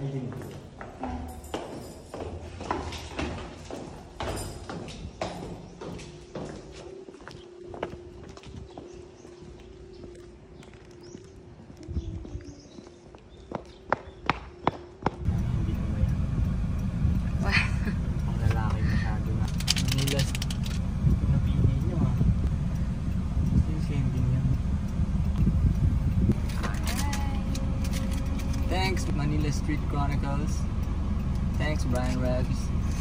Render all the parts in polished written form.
Thanks Manila Street Chronicles. Thanks Brian Rebs.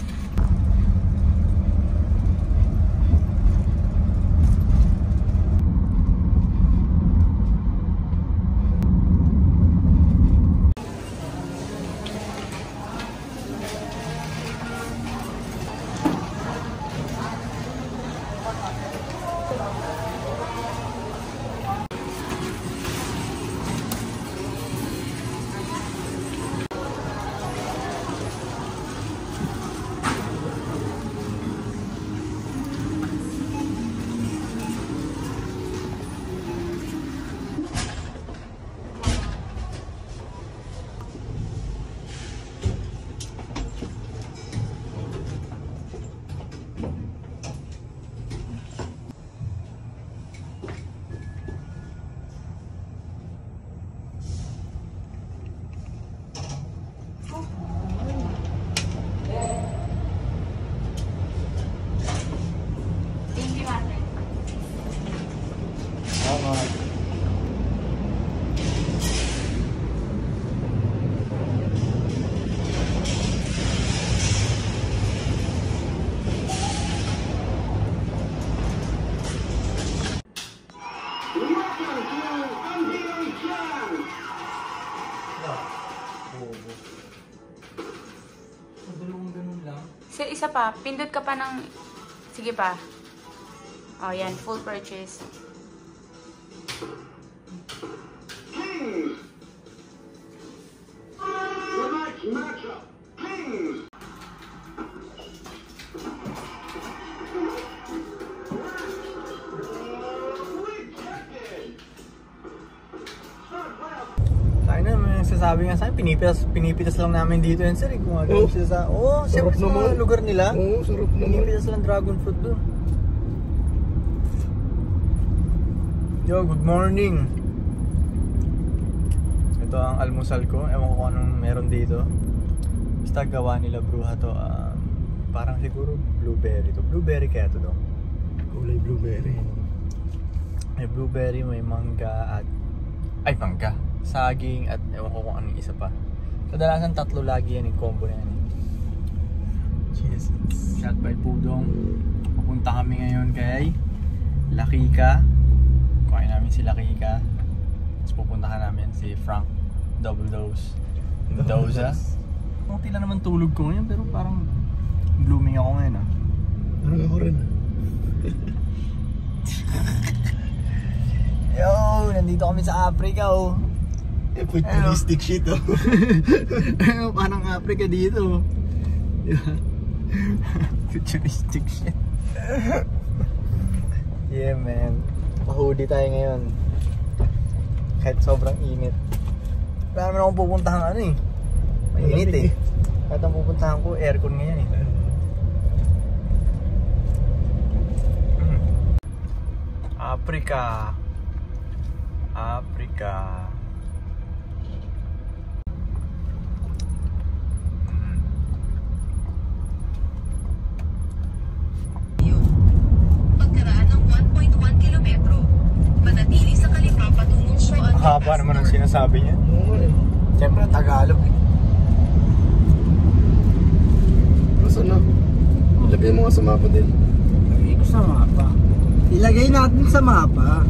Isa pa, pindot ka pa ng... Sige pa. Oh, yan. Full purchase. Sabi nga sa'yo, pinipitas lang namin dito yan sir. Kung ano sila sa... Oo, siyempre sa mga lugar nila. Oo, sarap naman. Pinipitas lang dragon fruit doon. Yo, good morning. Ito ang almusal ko. Ewan ko kung anong meron dito. Basta gawa nila bruha to. Parang siguro blueberry to. Blueberry kaya to daw. Kulay blueberry. May blueberry, may mangga at... Ay, mangga. Saging at ewan ko kung anong isa pa. Kadalasan tatlo lagi yan yung combo na yan. Cheers. Shot by Pudong. Pupunta kami ngayon kay Lakika. Kuhain namin si Lakika. Tapos pupuntahan namin si Frank Double Dose Doza. Kunti lang naman tulog ko ngayon pero parang blooming ako ngayon. Parang ako rin. Yo, nandito kami sa Africa oh. Futuristic shit oh. Parang Africa dito. Futuristic shit. Yeah man. Pa-hoodie tayo ngayon. Kahit sobrang init. Wala naman akong pupuntahan ano eh. Mainit eh. Kahit ang pupuntahan ko aircon ngayon eh. Africa. Africa. Haba naman ang sinasabi niya. Siyempre Tagalog eh. Saan na? Ilagay mo nga sa mapa din. Ilagay ko sa mapa. Ilagay natin sa mapa.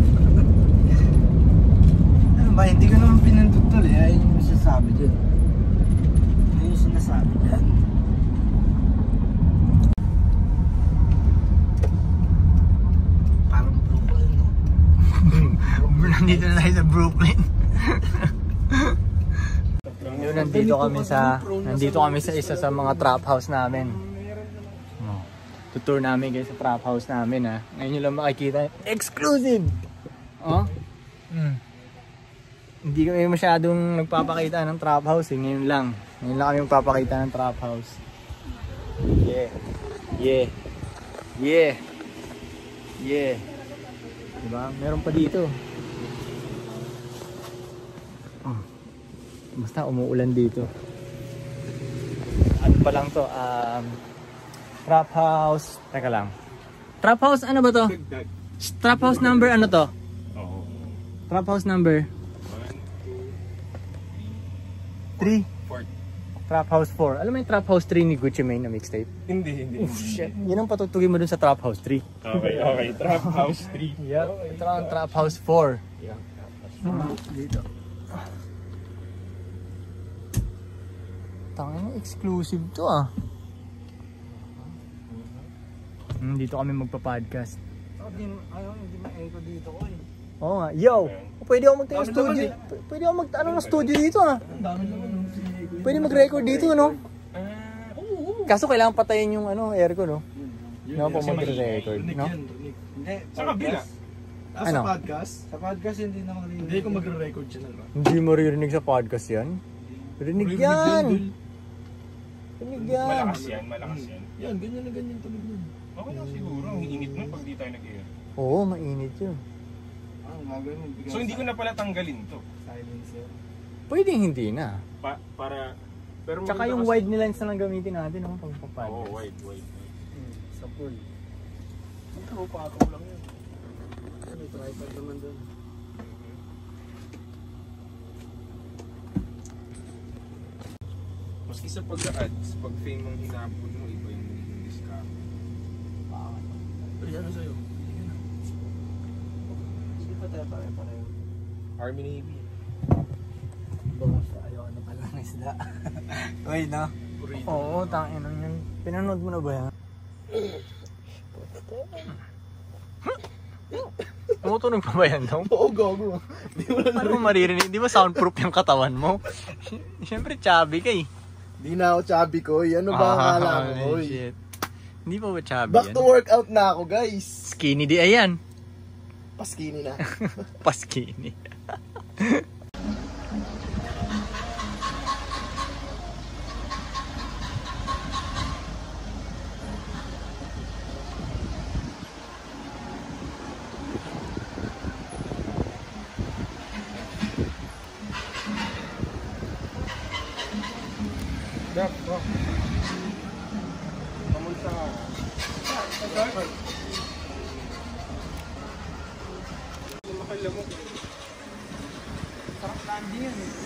Ano ba? Hindi ko naman pinindot tol eh. Ayun yung sinasabi dyan. Ayun yung sinasabi dyan. Parang Brooklyn no? Nandito na tayo sa Brooklyn. Yun, nandito kami sa isa sa mga trap house namin. Tutour namin guys sa trap house namin ha. Ngayon nyo lang makikita. Exclusive! Oh? Hindi kami masyadong nagpapakita ng trap house eh. Ngayon lang kami magpapakita ng trap house. Yeah. Diba? Meron pa dito. Basta umuulan dito. Ano pa lang to? Trap house. Teka lang. Trap house ano ba to? Trap house number ano to? Trap house number 3. Trap house 4. Alam mo yung Trap house 3 ni Gucci Mane na mixtape? Hindi. Shit. Yun ang patutugin mo dun sa Trap house 3. Okay. Trap house 3. Yep. Ito lang ang Trap house 4. Yeah. Dito. Tangina, exclusive to ah. Dito kami magpa-podcast. Hindi ma-echo dito ko eh. Oo nga. Yo! Pwede ako magtayo ng studio. Pwede ako ng studio dito ah. Pwede mag-record dito no? Kaso kailangan patayin yung aircon no? No po mag-record no? Hindi. Sa kabila. Ano? Sa podcast hindi na marinig. Hindi ko magre-record siya na. Hindi maririnig sa podcast yan? Rinig yan! Rinig yan! Malakas yan. Yan, ganyan na ganyan tunog nun. Okay lang siguro. Ang init nun pag di tayo nag-air. Oo, mainit yun. So hindi ko na pala tanggalin to. Silencer. Pwede hindi na. Para... Pero Tsaka yung wide ni lens na lang gamitin natin no? Pag podcast. Oo, wide. Sa pool. Ito, pataw lang yan. May tripod naman doon. Maski sa pag-ads, pag fame ang hinapon mo, iba yung discount. Ay, ano sa'yo? Hindi pa tayo pare-pareho. Army Navy. Basta ayaw na pala ng isda. Uy, no? Oo, tangin lang yan. Pinanood mo na ba yan? Tumutunog pa ba yan, Dong? Oo, gago. Paano mo maririnig? Di ba soundproof yung katawan mo? Siyempre, chubby ka eh. Di na ako chubby ko. Ano ba ang akala ko? Holy shit. Hindi pa ba chubby Back yan? to workout na ako, guys. Skinny di ayan. Paskini na. Paskinny. Dak, bro. Kamusta ka? Makalamok. Sarap landing yan eh.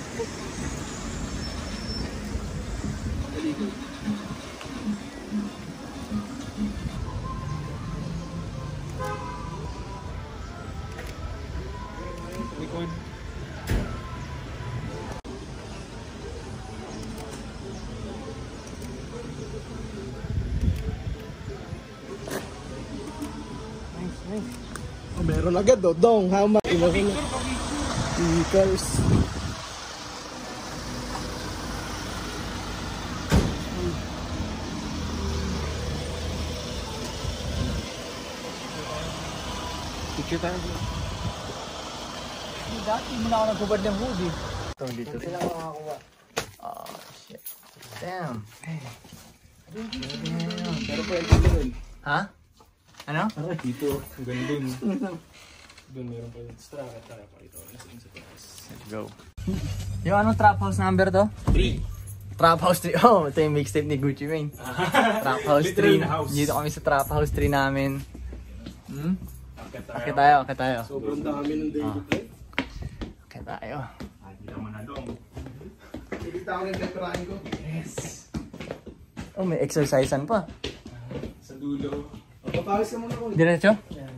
Likod. Oh, meron agad, Dong. How much? Stickers. Picture tayo. Dati mo na ako nagbubad ng hoodie. Ito, dito. Hindi na makakuha. Oh, shit. Damn. Pero pwede ko rin. Ha? Ano? Dito. Hanggang dun. Dun meron pa yung strap. Tayo pa ito. Nasa sa taas. Let's go. Yung anong trap house number to? 3. Trap house 3. Oh, ito yung mixtape ni Gucci Mane. Trap house 3. Literal na house. Dito kami sa trap house 3 namin. Akit tayo. Sobrang dami ng daily play. Akit tayo. Hindi naman na dong. Nakikita ko yung veteran ko. Oh, may exercisean pa. Sa dulo. Papawis ka muna ko. Diretso?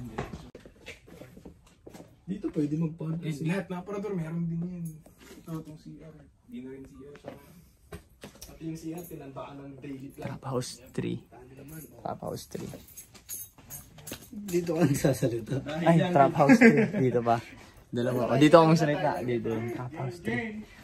Dito pwede mag-podcast. Lahat na aparador, meron din yan. Ito, itong CR. Hindi na rin CR sa At yung siya, tinandaan ng daily play. Trap house 3. Trap house 3. Dito ka nagsasalita. Ay, trap house 3. Dito pa. Dalawa. O, dito ako magsalita. Dito yung trap house 3.